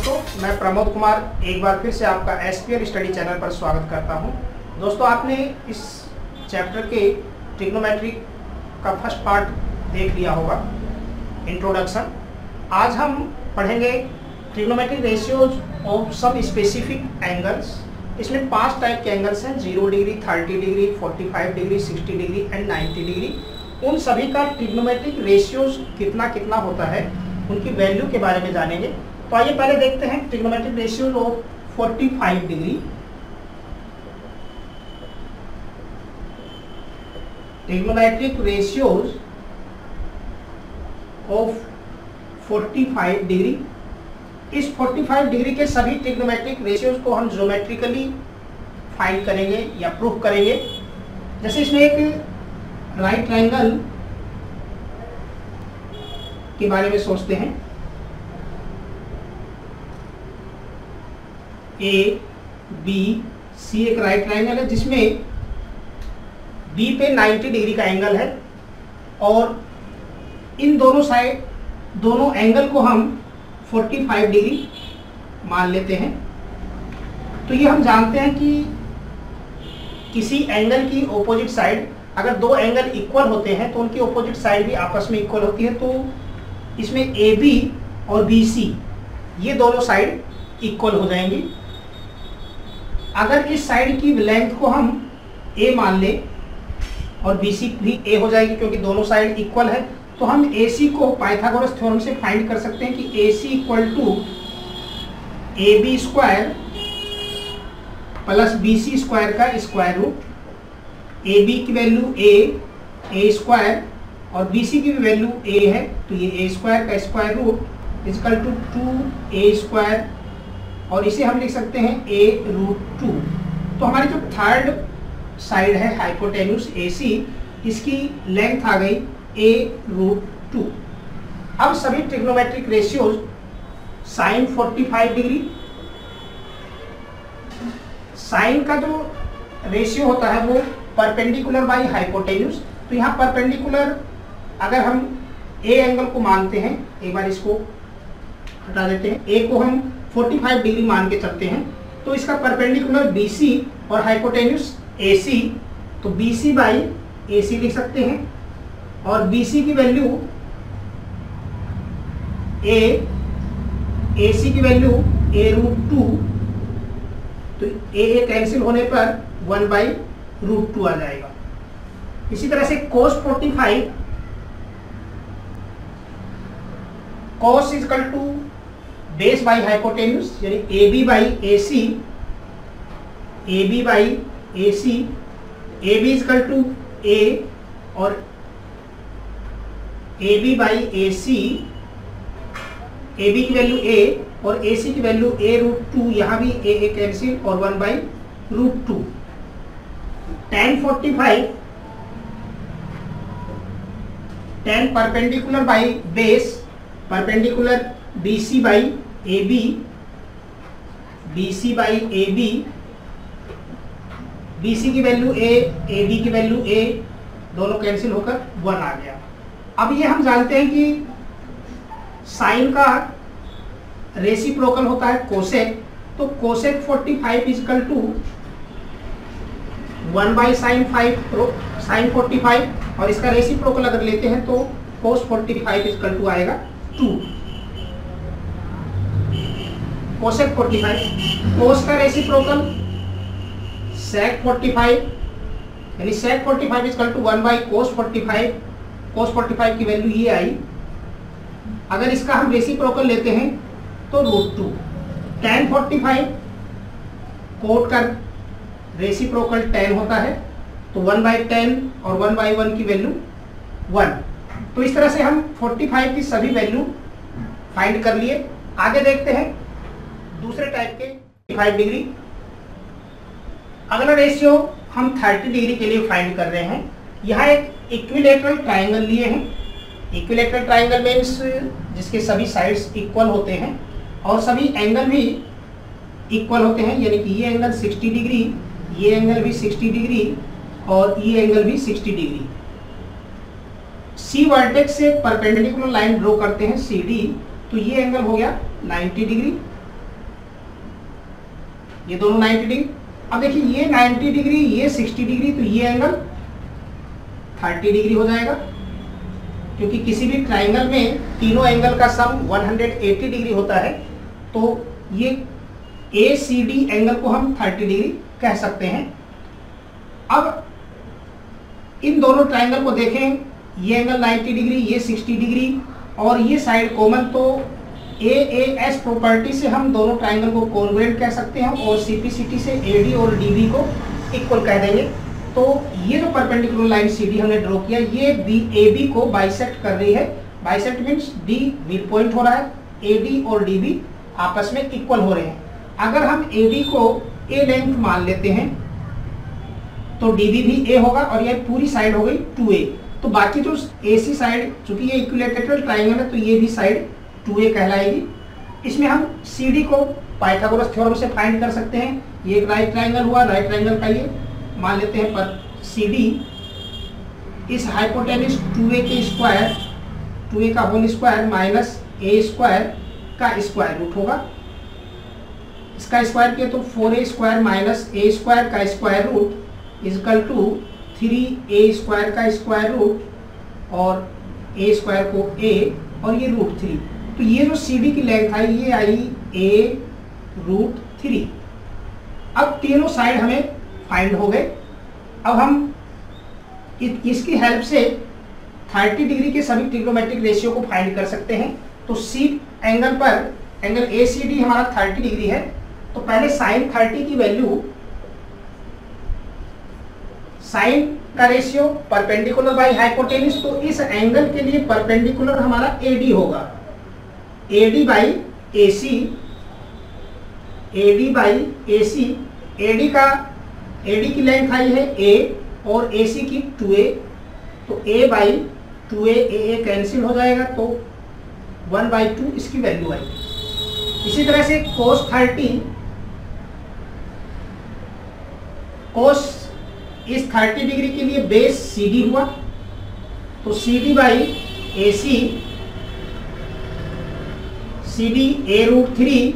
दोस्तों, मैं प्रमोद कुमार एक बार फिर से आपका SPL स्टडी चैनल पर स्वागत करता हूं। दोस्तों, आपने इस चैप्टर के ट्रिग्नोमेट्रिक का फर्स्ट पार्ट देख लिया होगा, इंट्रोडक्शन। आज हम पढ़ेंगे trigonometric ratios of some specific angles. इसमें 5 टाइप के एंगल्स हैं, 0 degree, 30 degree, 45 degree, 60 degree and 90 degree. उन सभी का ट्रिग्नोमेट्रिक रेशियोज कितना कितना होता है, उनकी वैल्यू के बारे में जानेंगे। तो आइए पहले देखते हैं trigonometric ratios of 45 degree. Trigonometric ratios of 45 degree. इस 45 डिग्री के सभी ट्रिग्नोमेट्रिक रेशियोज को हम ज्योमेट्रिकली फाइंड करेंगे या प्रूफ करेंगे। जैसे इसमें एक राइट ट्रायंगल के बारे में सोचते हैं। ए बी सी एक राइट ट्रायंगल है जिसमें बी पे 90 डिग्री का एंगल है और इन दोनों साइड दोनों एंगल को हम 45 डिग्री मान लेते हैं। तो ये हम जानते हैं कि किसी एंगल की ऑपोजिट साइड, अगर दो एंगल इक्वल होते हैं तो उनकी ऑपोजिट साइड भी आपस में इक्वल होती है। तो इसमें ए बी और बी सी ये दोनों साइड इक्वल हो जाएंगी। अगर इस साइड की लेंथ को हम ए मान लें और बी सी भी ए हो जाएगी क्योंकि दोनों साइड इक्वल है, तो हम ए सी को पाइथागोरस थ्योरम से फाइंड कर सकते हैं कि A C equal to A B square plus B C square का स्क्वायर रूट। ए बी की वैल्यू ए स्क्वायर और बी सी की भी वैल्यू ए है, तो ये ए स्क्वायर का square root equal to 2a square और इसे हम लिख सकते हैं a√2। तो हमारी जो थर्ड साइड है हाइपोटेन्यूस AC, इसकी लेंथ आ गई a√2। अब सभी trigonometric ratios sine 45 degree, sine का जो रेशियो होता है वो परपेंडिकुलर बाई हाइपोटेन्यूस। तो यहाँ परपेंडिकुलर अगर हम ए एंगल को मानते हैं, एक बार इसको हटा देते हैं, ए को हम 45 डिग्री मान के चलते हैं, तो इसका परपेंडिकुलर BC और हाइपोटेन्यूस AC, तो BC बाई AC लिख सकते हैं और BC की वैल्यू A, AC की वैल्यू a√2, तो a कैंसिल होने पर 1/√2 आ जाएगा। इसी तरह से cos 45 cos equal to base by hypotenuse यानी AB by AC, AB by AC, AB equal to A और AB बाई AC, AB की वैल्यू A और AC की वैल्यू a√2, यहाँ भी a कैंसिल और 1/√2। tan 45 tan perpendicular by base, perpendicular BC by AB, BC by AB, BC की value A, AB की value A, दोनों कैंसिल होकर 1 आ गया। अब ये हम जानते हैं कि साइन का रेसिप्रोकल होता है कोसेक, तो कोसेक 45 इजकल टू 1/sin 45 और इसका रेसिप्रोकल अगर लेते हैं तो cos 45 इजकल टू आएगा 2। कोसेक 45, कोस का रेसिप्रोकल sec 45 यानी sec 45 is equal to 1/cos 45। cos 45 की वैल्यू ये आई। अगर इसका हम रेसिप्रोकल लेते हैं तो √2। tan 45 कोट का रेसिप्रोकल tan होता है, तो 1/10 और 1/1 की वैल्यू 1। तो इस तरह से हम 45 की सभी वैल्यू फाइंड कर लिए। आगे देखते हैं दूसरे टाइप के 45 डिग्री। अगला रेशियो हम 30 डिग्री के लिए फाइंड कर रहे हैं। यहाँ एक इक्विलेटरल ट्रायंगल लिए हैं। इक्विलेटरल ट्रायंगल मीन्स जिसके सभी साइड्स इक्वल होते हैं और सभी एंगल भी इक्वल होते हैं, यानी कि ये एंगल 60 डिग्री, ये एंगल भी 60 डिग्री और ये एंगल भी 60 डिग्री। सी वर्टेक्स से परपेंडिकुलर लाइन ड्रॉ करते हैं CD, तो ये एंगल हो गया 90 डिग्री ये दोनों 90 डिग्री। अब देखिए ये 90 डिग्री, ये 60 डिग्री, तो ये एंगल 30 डिग्री हो जाएगा, क्योंकि किसी भी ट्राइंगल में तीनों एंगल का सम 180 डिग्री होता है। तो ये ACD एंगल को हम 30 डिग्री कह सकते हैं। अब इन दोनों ट्राइंगल को देखें, ये एंगल 90 डिग्री, ये 60 डिग्री और ये साइड कॉमन, तो AAS प्रॉपर्टी से हम दोनों ट्राइंगल को कॉन्ग्रुएंट कह सकते हैं और CPCT से AD और DB को इक्वल कह देंगे। तो ये जो परपेंडिकुलर लाइन CD हमने ड्रॉ किया, ये AB को बाइसेक्ट कर रही है। Bisect means D mid point हो रहा है, AD और DB आपस में इक्वल हो रहे हैं। अगर हम AD को A लेंथ मान लेते हैं तो DB भी A होगा और ये पूरी साइड हो गई 2A। तो बाकी जो AC साइड, चूंकि ये इक्विलैटरल ट्राइंगल है तो ये भी साइड 2A कहलाएगी। इसमें हम CD को पाइथागोरस थ्योरम से फाइंड कर सकते हैं। ये एक राइट ट्राइंगल हुआ, राइट ट्राइंगल का ये मान लेते हैं पर CD इस हाइपोटेन्यूज 2A के स्क्वायर, 2A का whole square minus A square का स्क्वायर रूट होगा। इसका स्क्वायर किया तो 4A स्क्वायर माइनस A स्क्वायर का square root equal to 3A square का स्क्वायर रूट और A स्क्वायर को A और ये रूट 3। तो ये जो CD की लेंथ आई ये आई A√3। अब तीनों साइड हमें फाइंड हो गए। अब हम इसकी हेल्प से 30 डिग्री के सभी ट्रिग्नोमेट्रिक रेशियो को फाइंड कर सकते हैं। तो C एंगल पर एंगल ACD हमारा 30 डिग्री है, तो पहले साइन 30 की वैल्यू, साइन का रेशियो परपेंडिकुलर बाई हाइपोटेन्यूज, तो इस एंगल के लिए परपेंडिकुलर हमारा AD होगा, AD by AC, AD by AC। AD की लेंथ आई है A और AC की 2A, तो A बाई 2A कैंसिल हो जाएगा, तो 1/2 इसकी वैल्यू आई। इसी तरह से cos 30, cos इस 30 डिग्री के लिए बेस CD हुआ, तो CD by AC, CD A√3,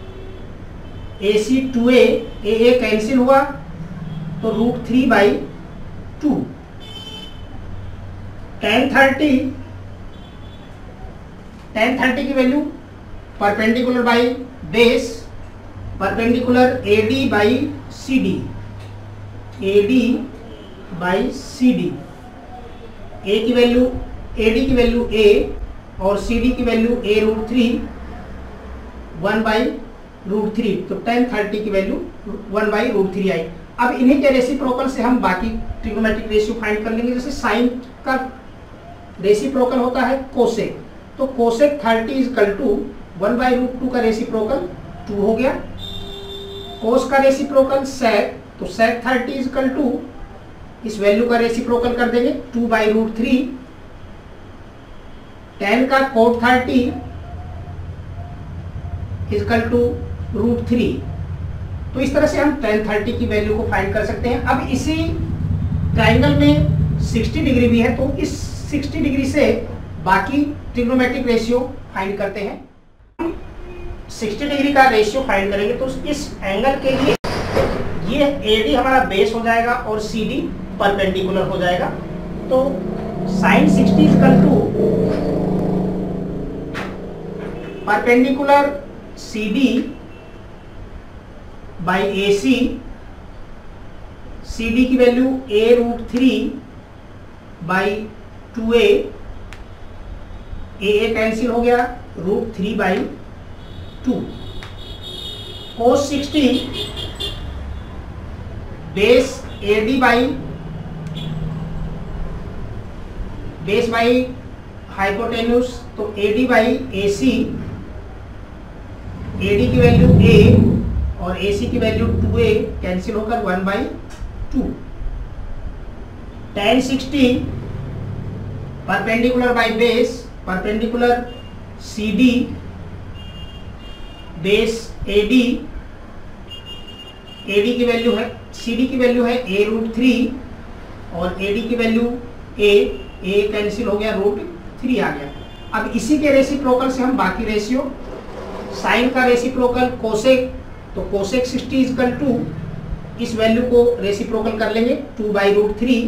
AC 2A, AA cancel हुआ तो √3/2। tan 30 की value perpendicular by base, perpendicular AD by CD, AD by CD। AD की वैल्यू A और CD की वैल्यू A√3, 1/√3, तो tan 30 की वैल्यू 1/√3 आई। अब इन्हीं के रेसिप्रोकल से हम बाकी ट्रिग्नोमेट्रिक रेशियो फाइंड कर लेंगे। जैसे साइन का रेसिप्रोकल होता है कोसेक, तो कोसेक 30 इजकल टू 1/√2 का रेसिप्रोकल 2 हो गया। कोस का रेसिप्रोकल सेक, तो सेक 30 इजकल टू इस वैल्यू का रेसिप्रोकल कर देंगे 2/√3। tan का कोट 30 इजकल टू √3। तो इस तरह से हम tan 30 की वैल्यू को फाइंड कर सकते हैं। अब इसी ट्राइंगल में 60 डिग्री भी है, तो इस 60 डिग्री से बाकी ट्रिग्नोमेट्रिक रेशियो फाइंड करते हैं। 60 डिग्री का रेशियो फाइंड करेंगे तो इस एंगल के लिए ये AD हमारा बेस हो जाएगा और CD परपेंडिकुलर हो जाएगा। तो sin 60 equal to perpendicular CD by AC, CD की value A√3 by 2A, AA cancel हो गया, √3/2। cos 60 base AD by base by hypotenuse, तो AD बाई AC, AD की वैल्यू A और AC की वैल्यू 2A कैंसिल होकर 1/2। tan 60 perpendicular by base, perpendicular CD base AD, AD की value है, CD की वैल्यू है A√3 और AD की वैल्यू A कैंसिल हो गया, √3 आ गया। अब इसी के रेसिप्रोकल से हम बाकी रेशियो, साइन का रेसिप्रोकल कोसेक तो कोसेक 60 इक्वल टू, इस वैल्यू को रेसिप्रोकल कर लेंगे 2/√3,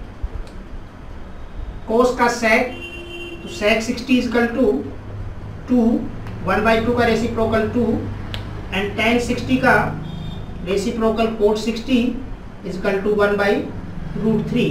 कोस का सेक, तो सेक 60 इक्वल टू 2, 1/2 का रेसिप्रोकल 2, एंड tan 60 का रेसिप्रोकल कोट 60 इक्वल टू 1/√3।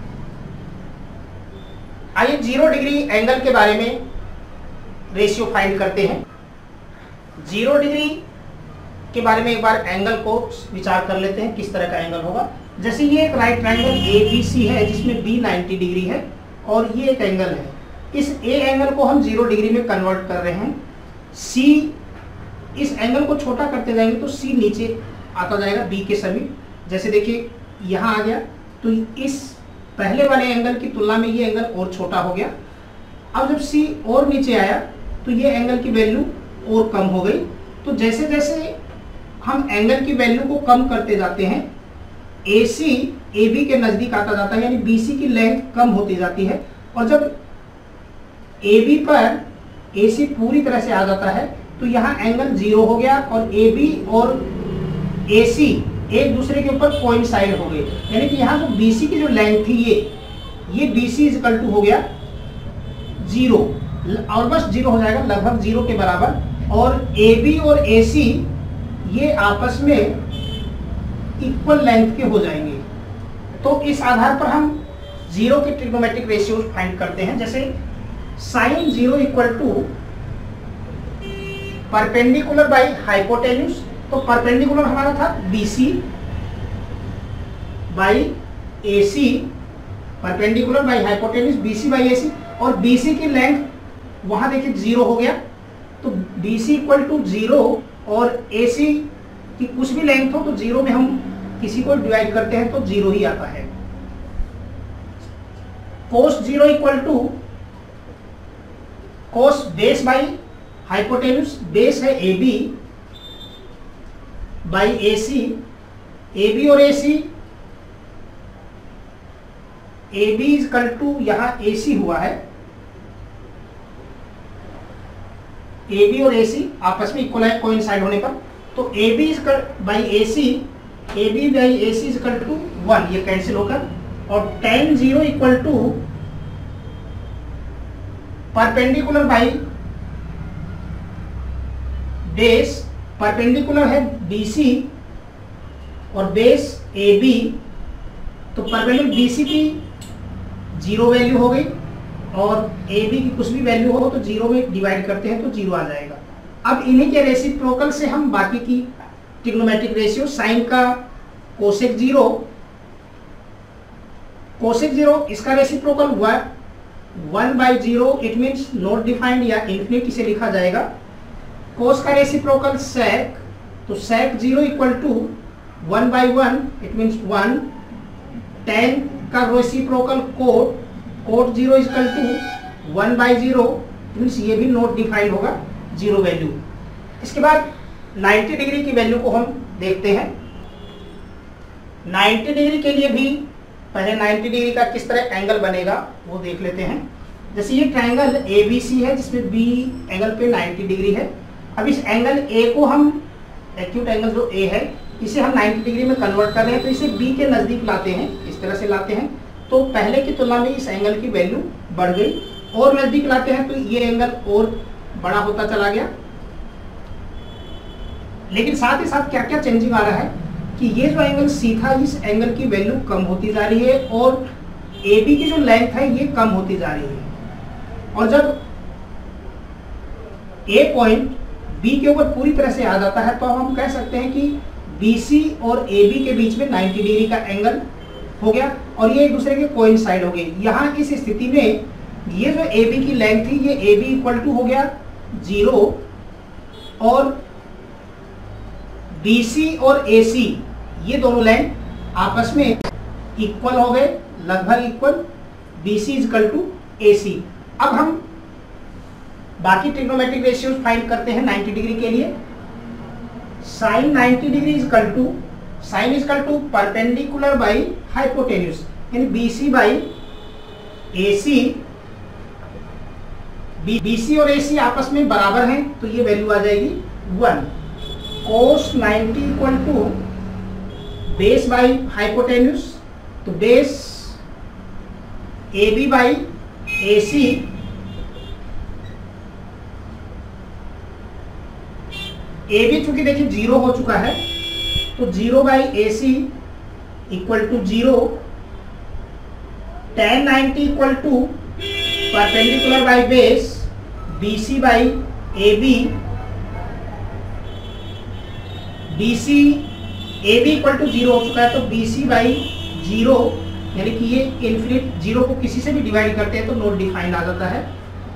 आइए 0 डिग्री एंगल के बारे में रेशियो फाइंड करते हैं। 0 डिग्री के बारे में एक बार एंगल को विचार कर लेते हैं, किस तरह का एंगल होगा। जैसे ये एक राइट ट्रायंगल ABC है जिसमें B 90 डिग्री है और ये एक एंगल है। इस A एंगल को हम 0 डिग्री में कन्वर्ट कर रहे हैं। C, इस एंगल को छोटा करते जाएंगे तो C नीचे आता जाएगा B के समीप। जैसे देखिए यहाँ आ गया, तो इस पहले वाले एंगल की तुलना में ये एंगल और छोटा हो गया। अब जब C और नीचे आया तो ये एंगल की वैल्यू और कम हो गई। तो जैसे जैसे हम एंगल की वैल्यू को कम करते जाते हैं, AC AB के नज़दीक आता जाता है, यानी BC की लेंथ कम होती जाती है। और जब AB पर AC पूरी तरह से आ जाता है तो यहाँ एंगल 0 हो गया और AB और AC एक दूसरे के ऊपर कोइंसाइड हो गए। यानी कि यहाँ जो BC की जो लेंथ थी ये BC इक्वल टू हो गया 0, और बस 0 हो जाएगा, लगभग 0 के बराबर। और AB और AC ये आपस में इक्वल लेंथ के हो जाएंगे। तो इस आधार पर हम 0 के ट्रिग्नोमेट्रिक रेशियोज फाइंड करते हैं। जैसे sin 0 equal to perpendicular by hypotenuse, तो परपेंडिकुलर हमारा था BC by AC, perpendicular by hypotenuse BC by AC, और BC की लेंथ वहां देखिए 0 हो गया, तो BC इक्वल टू 0 और AC की कुछ भी लेंथ हो तो 0 में हम किसी को डिवाइड करते हैं तो 0 ही आता है। cos 0 equal to cos base by hypotenuse, base है AB बाई AC, AB और AC, AB इक्वल टू यहाँ AC हुआ है, AB और AC आपस में इक्वल है कोइंसाइड होने पर, तो AB by AC, AB by AC equal to 1, ये कैंसिल होकर, और tan 0 equal to perpendicular by base, perpendicular है BC और बेस AB, तो परपेंडिकुलर BC की 0 वैल्यू हो गई और AB की कुछ भी वैल्यू हो तो 0 में डिवाइड करते हैं तो 0 आ जाएगा। अब इन्हीं के रेसिप्रोकल से हम बाकी की ट्रिग्नोमेट्रिक रेशियो, साइन का कोसेक 0, कोसेक 0 इसका रेसिप्रोकल हुआ 1/0, इट मीन्स नॉट डिफाइंड या इन्फिनिटी से लिखा जाएगा। कोस का रेसिप्रोकल सेक, तो sec 0 equal to 1/1, it means 1। tan का reciprocal cot, cot 0 equal to 1/0, means ये भी नॉट डिफाइंड होगा, 0 वैल्यू। इसके बाद 90 डिग्री की वैल्यू को हम देखते हैं। 90 डिग्री के लिए भी पहले 90 डिग्री का किस तरह एंगल बनेगा वो देख लेते हैं। जैसे ये ट्रायंगल ABC है जिसमें B एंगल पे 90 डिग्री है। अब इस एंगल A को हम, एक्यूट एंगल जो A है, इसे हम 90 डिग्री में कन्वर्ट कर रहे हैं, तो इसे B के नज़दीक लाते हैं, इस तरह से लाते हैं, तो पहले की तुलना में इस एंगल की वैल्यू बढ़ गई। और नज़दीक लाते हैं तो ये एंगल और बड़ा होता चला गया। लेकिन साथ ही साथ क्या क्या चेंजिंग आ रहा है कि ये जो एंगल C था, इस एंगल की वैल्यू कम होती जा रही है और AB की जो लेंथ है ये कम होती जा रही है। और जब A पॉइंट B के ऊपर पूरी तरह से आ जाता है तो हम कह सकते हैं कि BC और AB के बीच में 90 डिग्री का एंगल हो गया और ये एक दूसरे के कोइंसाइड हो गए। यहाँ इस स्थिति में ये जो AB की लेंथ थी, ये AB इक्वल टू हो गया 0 और BC और AC ये दोनों लेंथ आपस में इक्वल हो गए, लगभग equal, BC equal to AC। अब हम बाकी ट्रिग्नोमेट्रिक रेशियोज फाइंड करते हैं 90 डिग्री के लिए। Sine 90 degree equal to, sine equal to perpendicular by hypotenuse, यानी BC बाई AC। BC और AC आपस में बराबर हैं तो ये वैल्यू आ जाएगी 1। cos 90 equal to base by hypotenuse, तो base AB by AC AB चूंकि देखिए 0 हो चुका है, तो 0 by AC equal to 0, tan 90 equal to perpendicular by base BC by AB, BC AB equal to 0 हो चुका है, तो BC बाई 0, यानी कि ये इन्फिनिट 0 को किसी से भी डिवाइड करते हैं तो नॉट डिफाइंड आ जाता है।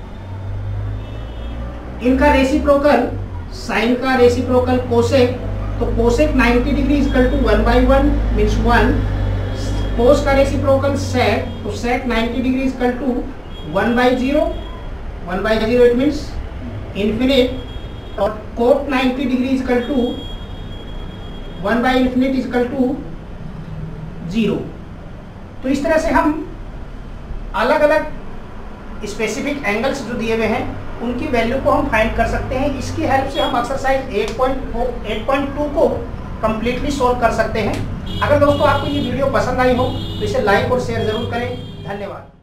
इनका रेसिप्रोकल, साइन का रेसिप्रोकल कोसेक, तो cosec 90 degree equal to 1/1 means 1। Cos का रेसिप्रोकल सेक, तो sec 90 degree equal to 1/0, 1/0 it means infinite. और cot 90 degree equal to 1/infinite equal to 0। तो इस तरह से हम अलग अलग स्पेसिफिक एंगल्स जो दिए हुए हैं उनकी वैल्यू को हम फाइंड कर सकते हैं। इसकी हेल्प से हम एक्सरसाइज 8.2 को कंप्लीटली सॉल्व कर सकते हैं। अगर दोस्तों आपको ये वीडियो पसंद आई हो तो इसे लाइक और शेयर जरूर करें। धन्यवाद।